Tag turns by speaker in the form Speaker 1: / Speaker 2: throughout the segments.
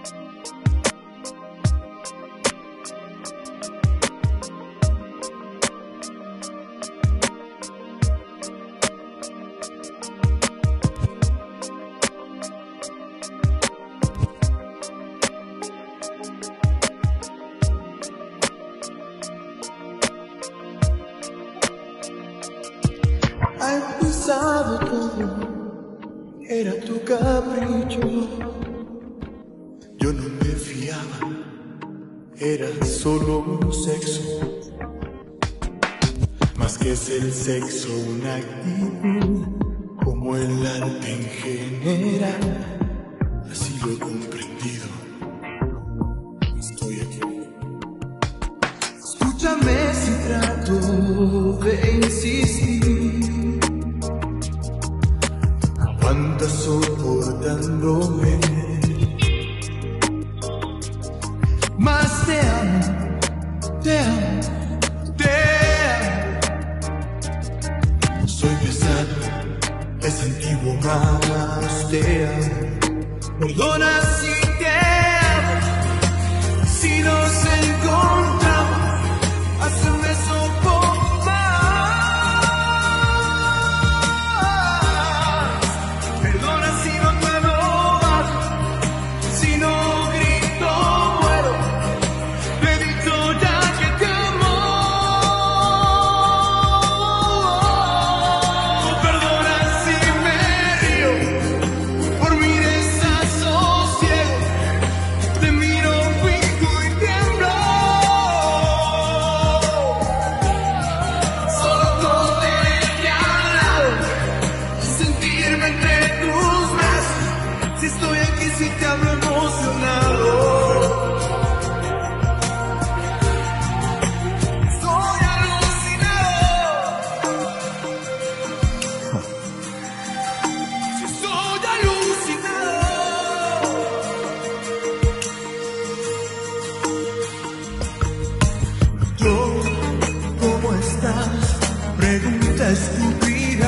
Speaker 1: Ha empezado todo, era tu capricho. Yo no me fiaba, era solo un sexo. Más que es el sexo una actitud, como el arte en general. Así lo he comprendido. Estoy aquí. Escúchame si trato de insistir. Aguanta soportándome. Más te amo, te amo, te amo. Soy pesado, es antiguo, más te amo. Perdona si te amo, si nos encontramos, hazme soportar. Perdona si no puedo más, si no grito muero, medito ya que te amo. Perdona si me río, por mi desasosiego, te miro fijo y tiemblo. Solo con tenerte al lado, sentirme entre tus brazos. Si estoy aquí, si te hablo emocionado. Estoy alucinado. Si estoy alucinado. Yo, ¿cómo estás? Pregunta estúpida.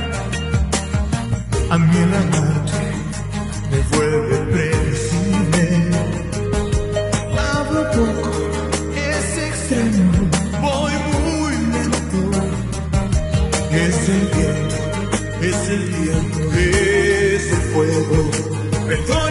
Speaker 1: A mí el amante me vuelve predecible. Hablo poco, es extremo, voy muy lento. Es el viento, es el fuego. Perdón.